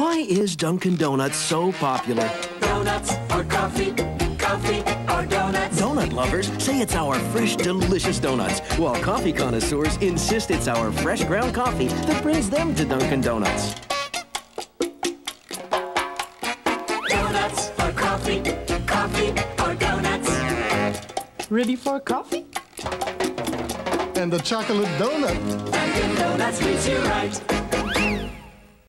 Why is Dunkin' Donuts so popular? Donuts or coffee, coffee or donuts. Donut lovers say it's our fresh, delicious donuts, while coffee connoisseurs insist it's our fresh ground coffee that brings them to Dunkin' Donuts. Donuts or coffee, coffee or donuts. Ready for coffee? And the chocolate donut. Dunkin' Donuts treats you right.